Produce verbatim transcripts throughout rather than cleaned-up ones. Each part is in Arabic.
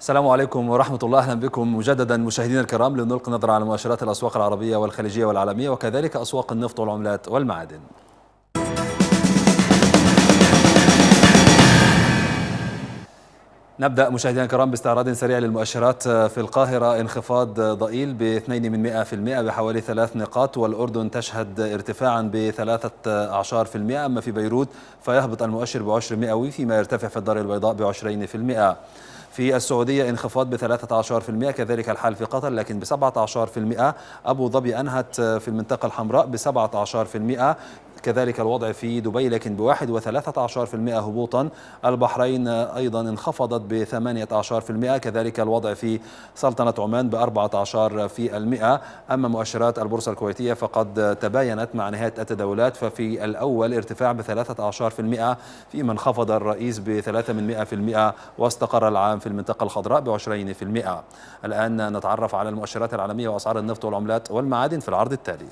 السلام عليكم ورحمة الله. أهلا بكم مجددا مشاهدينا الكرام لنلقي نظرة على مؤشرات الأسواق العربية والخليجية والعالمية وكذلك أسواق النفط والعملات والمعادن. نبدأ مشاهدينا الكرام باستعراض سريع للمؤشرات. في القاهرة انخفاض ضئيل باثنين من مئة في المئة بحوالي ثلاث نقاط، والأردن تشهد ارتفاعا بثلاثة أعشار في المئة. أما في بيروت فيهبط المؤشر بعشر مئوي فيما يرتفع في الدار البيضاء بعشرين في المئة. في السعودية انخفاض بثلاثة أعشار في المئة، كذلك الحال في قطر لكن بسبعة أعشار في المئة. أبو ظبي أنهت في المنطقة الحمراء بسبعة أعشار في المئة، كذلك الوضع في دبي لكن بواحد وثلاثة أعشار في المئة هبوطا. البحرين أيضا انخفضت بثمانية أعشار في المئة، كذلك الوضع في سلطنة عمان بأربعة أعشار في المئة. أما مؤشرات البورصة الكويتية فقد تباينت مع نهاية التداولات، ففي الأول ارتفاع بثلاثة أعشار في المئة فيما انخفض الرئيس بثلاثة من مئة في المئة، واستقر العام في المنطقة الخضراء بعشرين في المئة. الآن نتعرف على المؤشرات العالمية وأسعار النفط والعملات والمعادن في العرض التالي.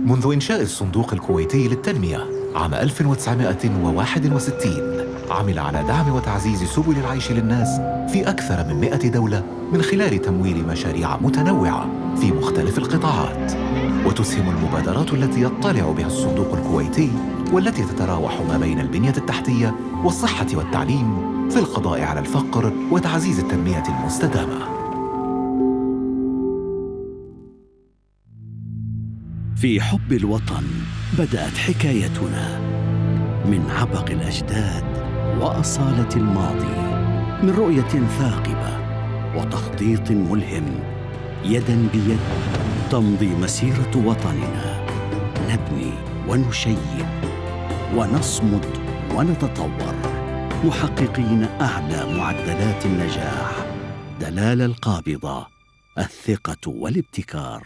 منذ إنشاء الصندوق الكويتي للتنمية عام ألف وتسعمائة وواحد وستين، عمل على دعم وتعزيز سبل العيش للناس في أكثر من مئة دولة من خلال تمويل مشاريع متنوعة في مختلف القطاعات. وتسهم المبادرات التي يطلع بها الصندوق الكويتي والتي تتراوح ما بين البنية التحتية والصحة والتعليم في القضاء على الفقر وتعزيز التنمية المستدامة. في حب الوطن بدأت حكايتنا، من عبق الأجداد وأصالة الماضي، من رؤية ثاقبة وتخطيط ملهم. يداً بيد تمضي مسيرة وطننا، نبني ونشيد ونصمد ونتطور، محققين أعلى معدلات النجاح. دلال القابضة، الثقة والابتكار.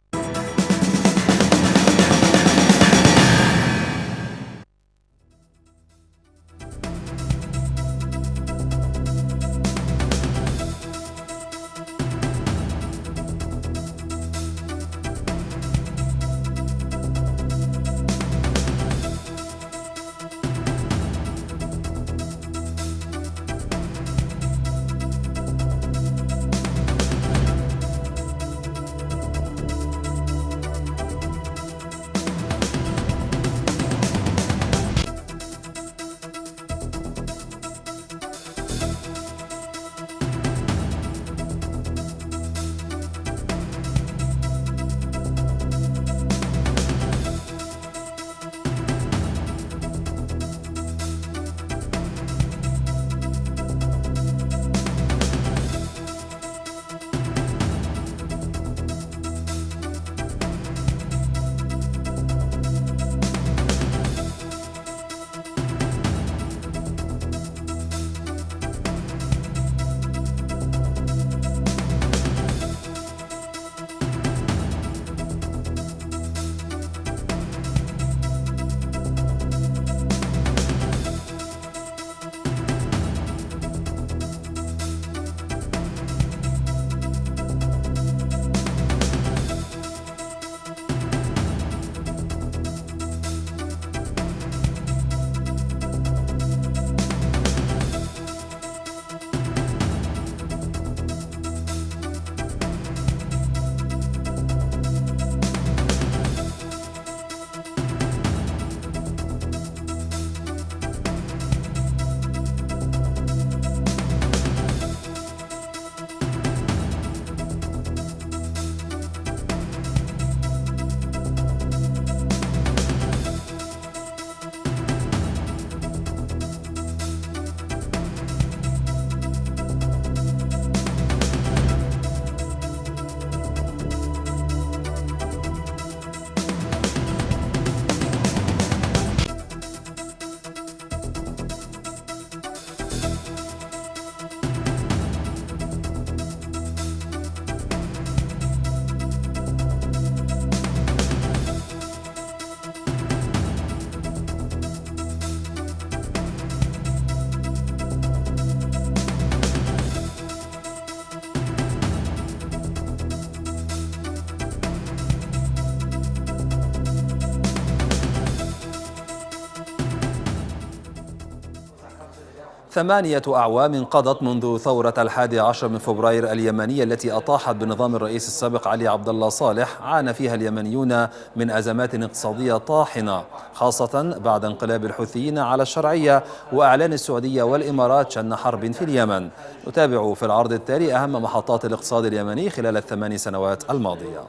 ثمانية أعوام قضت منذ ثورة الحادي عشر من فبراير اليمنية التي أطاحت بنظام الرئيس السابق علي عبد الله صالح. عانى فيها اليمنيون من أزمات اقتصادية طاحنة، خاصة بعد انقلاب الحوثيين على الشرعية وإعلان السعودية والإمارات شن حرب في اليمن. نتابع في العرض التالي أهم محطات الاقتصاد اليمني خلال الثمان سنوات الماضية.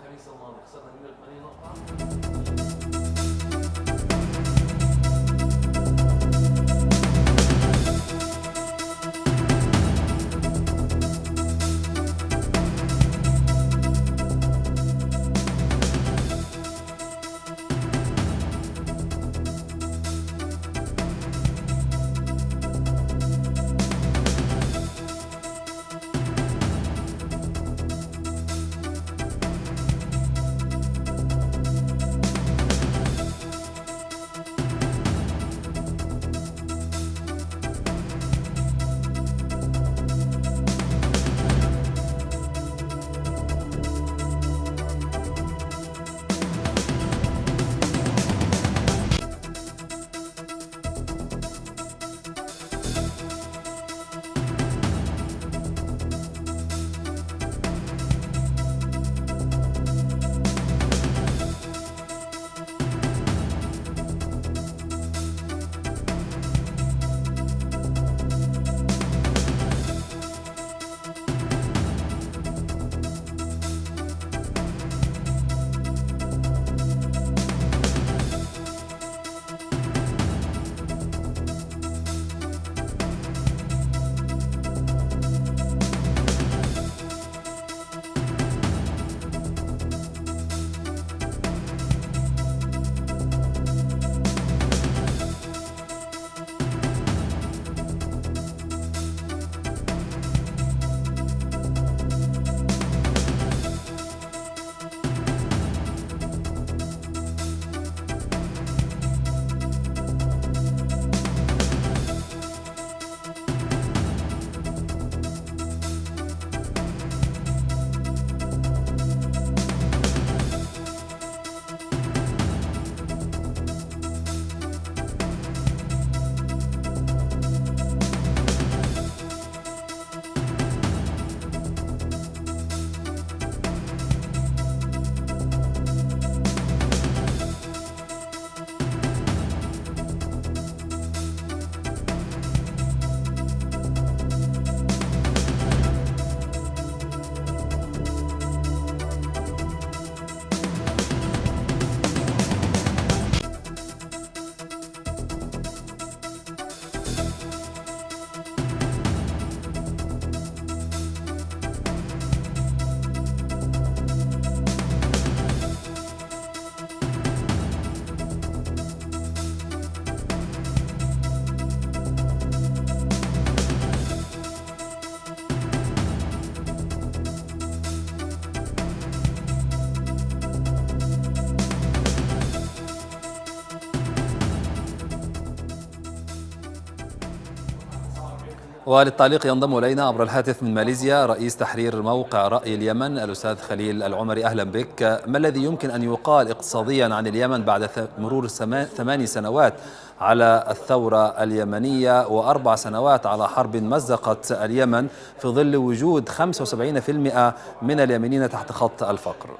وللتعليق ينضم إلينا عبر الهاتف من ماليزيا رئيس تحرير موقع رأي اليمن الأستاذ خليل العمري. أهلا بك. ما الذي يمكن أن يقال اقتصاديا عن اليمن بعد مرور ثمان سنوات على الثورة اليمنية وأربع سنوات على حرب مزقت اليمن في ظل وجود خمسة وسبعين بالمئة من اليمنيين تحت خط الفقر؟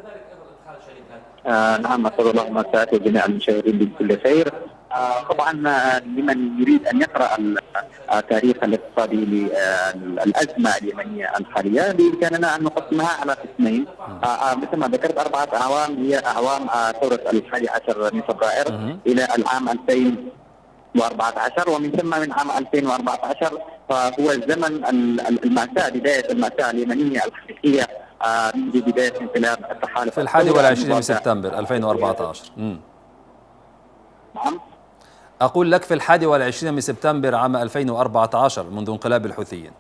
آه نعم، أسأل الله مساء جميع المشاهدين بكل خير. آه طبعا لمن يريد أن يقرأ التاريخ الاقتصادي للأزمة اليمنية الحالية بإمكاننا أن نقسمها على قسمين. آه مثل ما ذكرت أربعة أعوام هي أعوام آه ثورة الحادي عشر من فبراير إلى العام ألفين وأربعة عشر، ومن ثم من عام ألفين وأربعة عشر فهو الزمن المأساة، بداية المأساة اليمنية الحقيقية منذ بداية انقلاب التحالف في الحادي والعشرين من سبتمبر ألفين وأربعة عشر. نعم، أقول لك في الحادي والعشرين من سبتمبر عام ألفين وأربعة عشر منذ انقلاب الحوثيين.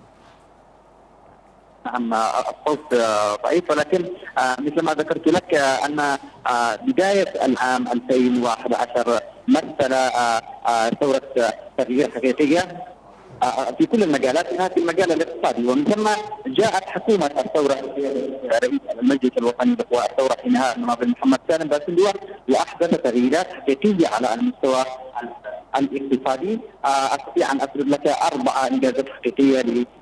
نعم، الصوت ضعيف، ولكن مثل ما ذكرت لك أن بداية العام ألفين وأحد عشر مثل ثورة تغيير حقيقية في كل المجالات، منها في المجال الاقتصادي، ومن ثم جاءت حكومة الثورة رئيس المجلس الوطني لقوى الثورة حينها المناضل محمد سالم باسندوة، وأحدث تغييرات حقيقية على المستوى الاقتصادي. أستطيع أن أسرد لك أربع إنجازات حقيقية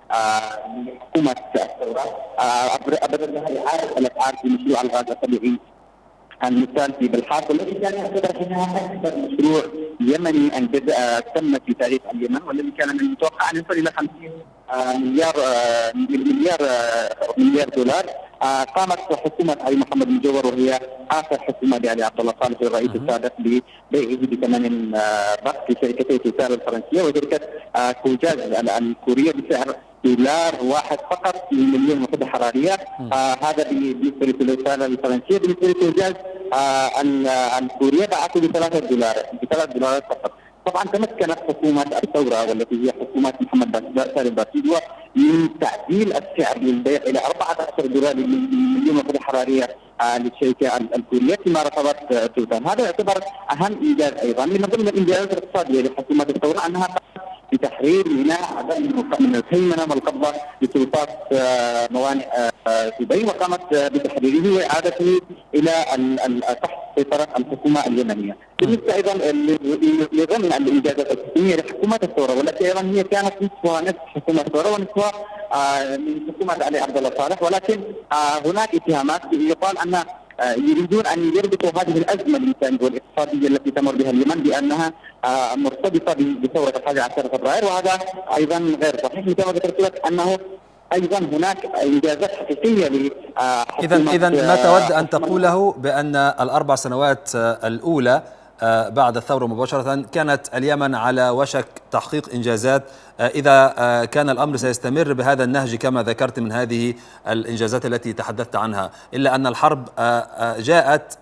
لحكومة الثورة. أبرز لها إعادة الأسعار في مشروع الغاز الطبيعي المثال في بالحاصل، والذي كان يعتبر انها اكبر مشروع يمني انجز تم في تاريخ اليمن، والذي كان من المتوقع ان يصل الى خمسين مليار مليار مليار دولار. قامت حكومه علي محمد مجور، وهي اخر حكومه لعلي عبد الله صالح الرئيس السابق، ببيعه بثمن بخس لشركتي توتال الفرنسيه وشركه كوجاز الكوريه بسعر دولار واحد فقط للمليون وحده حراريه. آه هذا بالنسبه للوكاله الفرنسيه. بالنسبه للكوجاز آه الكوريه باعته بثلاثة دولار بثلاث دولارات فقط. طبعا تمكنت حكومه الثوره والتي هي حكومه محمد سالم باسندوة من تعديل السعر للبيع الى أربعة عشر دولار للمليون وحده حراريه آه للشركه الكوريه فيما رفضت توتال. هذا يعتبر اهم انجاز. ايضا من ضمن الانجازات الاقتصاديه لحكومه الثوره انها بتحرير ميناء عدن من الهيمنه والقبضه لسلطات موانئ دبي، وقامت بتحريره واعادته الى تحت سيطره الحكومه اليمنيه. بالنسبه ايضا لضمن الانجازات الحكوميه لحكومه الثوره، والتي ايضا هي كانت نصفها نصف حكومه الثوره ونصفها من حكومه علي عبد الله صالح، ولكن هناك اتهامات يقال ان يريدون ان يربطوا هذه الازمه الانسانيه والاقتصاديه التي تمر بها اليمن بانها مرتبطه بثوره الحادي عشر فبراير، وهذا ايضا غير صحيح. مثل ما ذكرت لك انه ايضا هناك انجازات حقيقيه ل اذا اذا ما تود ان تقوله بان الاربع سنوات الاولى بعد الثورة مباشرة كانت اليمن على وشك تحقيق إنجازات، إذا كان الأمر سيستمر بهذا النهج كما ذكرت من هذه الإنجازات التي تحدثت عنها، إلا أن الحرب جاءت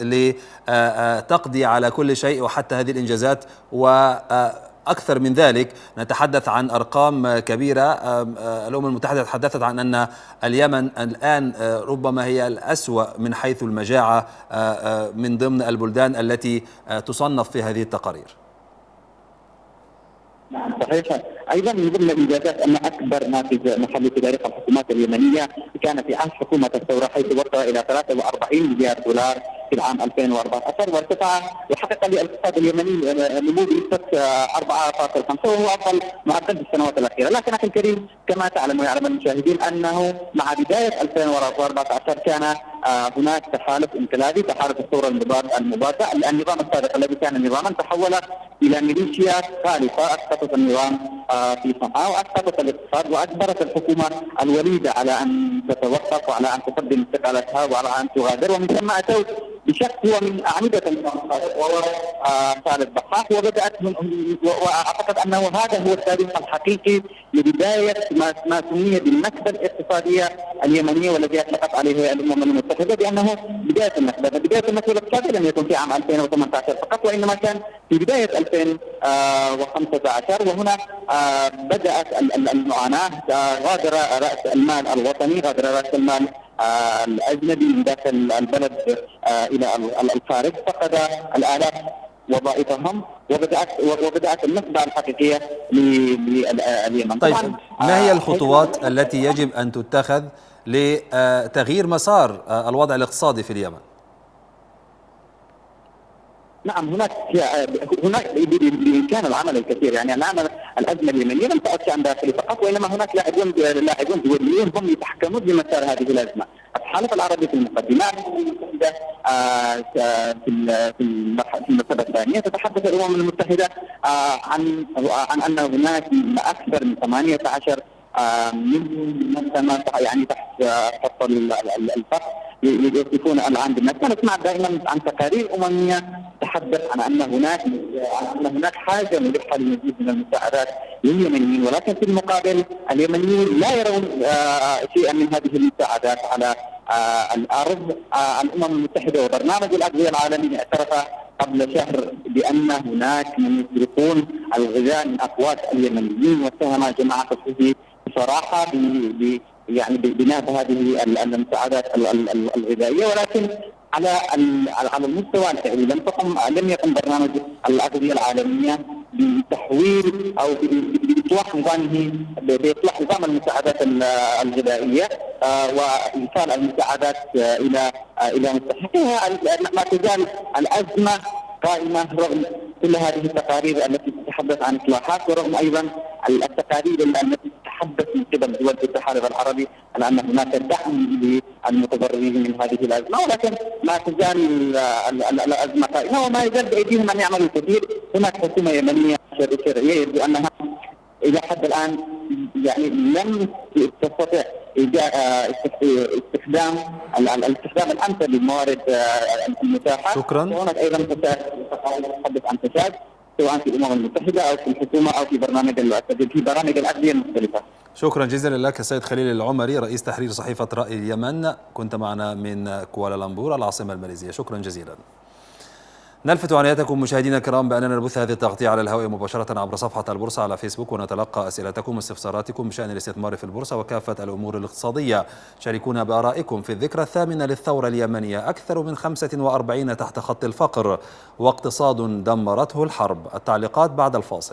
لتقضي على كل شيء وحتى هذه الإنجازات، و أكثر من ذلك نتحدث عن أرقام كبيرة. الأمم المتحدة تحدثت عن أن اليمن الآن ربما هي الأسوأ من حيث المجاعة من ضمن البلدان التي تصنف في هذه التقارير. نعم صحيح. ايضا من ضمن الانجازات ان اكبر ناتج محلي في تاريخ الحكومات اليمنيه كان في عهد حكومه الثوره، حيث وصل الى ثلاثة وأربعين مليار دولار في العام ألفين وأربعة عشر، وارتفع وحقق الاقتصاد اليمني نمو بنسبه أربعة فاصلة خمسة، وهو افضل معدل في السنوات الاخيره. لكن اخي الكريم كما تعلم ويعلم المشاهدين انه مع بدايه ألفين وأربعة عشر كان هناك تحالف انقلابي، تحالف الثوره المبادئ. النظام السابق الذي كان نظاما تحول الى ميليشيا خالفه اسقطت النظام في صنعاء واسقطت الاقتصاد، واجبرت الحكومه الوليده على ان تتوقف وعلى ان تقدم استقالتها وعلى ان تغادر، ومن ثم اتوا بشخص هو من اعمده النظام السابق وهو خالد بحاح، وبدات من واعتقد انه هذا هو التاريخ الحقيقي لبدايه ما ما سمي بالنكبه الاقتصاديه اليمنيه، والذي اطلقت عليه الامم المتحده بانه بدايه النكبه. بدايه النكبه الاقتصاديه لم يكن في عام ألفين وثمانية عشر فقط، وانما كان في بدايه ألفين وخمسة عشر، وهنا بدات المعاناه. غادر راس المال الوطني، غادر راس المال الاجنبي من داخل البلد الى الخارج، فقد الالاف وظائفهم، وبدات وبدات النخبه الحقيقيه لليمن. طيب ما هي الخطوات التي يجب ان تتخذ لتغيير مسار الوضع الاقتصادي في اليمن؟ نعم، هناك هناك بامكان العمل الكثير، يعني الان الازمه اليمنيه لم تعد عن داخلي فقط، وانما هناك لاعبون لاعبون دوليون هم يتحكمون بمسار هذه الازمه. التحالف العربي في المقدمات في في المرتبه الثانيه تتحدث الامم المتحده عن عن ان هناك اكثر من ثمانية عشر من يعني تحت خط الفقر يكون الان بالناس. نسمع دائما عن تقارير امميه تتحدث عن ان هناك عن ان هناك حاجه ملحه للمزيد من المساعدات لليمنيين، ولكن في المقابل اليمنيين لا يرون شيئا من هذه المساعدات على الارض. الامم المتحده وبرنامج الاغذيه العالمي اعترف قبل شهر بان هناك من يسرقون الغذاء من افواج اليمنيين، واتهم جماعه الحوثي بصراحه ب يعني بناء هذه المساعدات الغذائيه، ولكن على على المستوى الفعلي لم تقم لم يقم برنامج الاغذيه العالميه بتحويل او باصلاح نظامه باصلاح نظام المساعدات الغذائيه وايصال المساعدات الى الى مستحقيها. ما تزال الازمه قائمه رغم كل هذه التقارير التي تتحدث عن اصلاحات، ورغم ايضا التقارير التي تتحدث من قبل دول التحالف العربي على ان هناك دعم للمتضررين من هذه الازمه، ولكن ما تزال الازمه قائمه وما يزال بايديهم ان يعملوا الكثير. هناك حكومه يمنيه شرعيه يبدو انها الى حد الان يعني لم تستطع استخدام الاستخدام الامثل للموارد المتاحه. شكرا. وهناك ايضا تتحدث عن فساد سواء في الامم المتحده او في الحكومه او في برنامج في برامج الاغذيه المختلفه. شكرا جزيلا لك السيد خليل العمري رئيس تحرير صحيفه راي اليمن، كنت معنا من كوالالمبور العاصمه الماليزيه. شكرا جزيلا. نلفت عنايتكم مشاهدينا الكرام بأننا نبث هذه التغطية على الهواء مباشرة عبر صفحة البورصة على فيسبوك، ونتلقى أسئلتكم واستفساراتكم بشأن الاستثمار في البورصة وكافة الأمور الاقتصادية. شاركونا بآرائكم في الذكرى الثامنة للثورة اليمنية، أكثر من خمسة وأربعين تحت خط الفقر واقتصاد دمرته الحرب. التعليقات بعد الفاصل.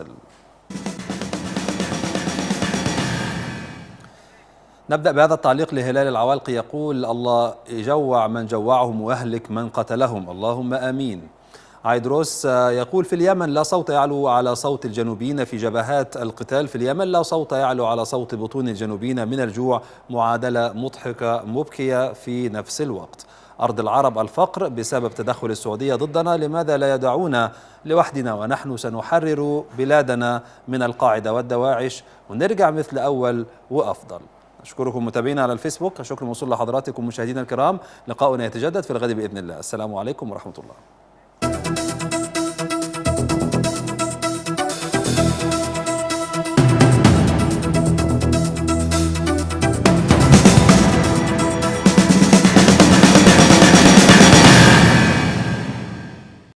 نبدأ بهذا التعليق لهلال العوالقي يقول: الله يجوع من جوعهم ويهلك من قتلهم، اللهم آمين. عيدروس يقول: في اليمن لا صوت يعلو على صوت الجنوبيين في جبهات القتال، في اليمن لا صوت يعلو على صوت بطون الجنوبيين من الجوع، معادلة مضحكة مبكية في نفس الوقت. أرض العرب الفقر بسبب تدخل السعودية ضدنا، لماذا لا يدعونا لوحدنا ونحن سنحرر بلادنا من القاعدة والدواعش ونرجع مثل أول وأفضل. أشكركم متابعينا على الفيسبوك، الشكر موصول لحضراتكم مشاهدينا الكرام. لقاؤنا يتجدد في الغد بإذن الله. السلام عليكم ورحمة الله.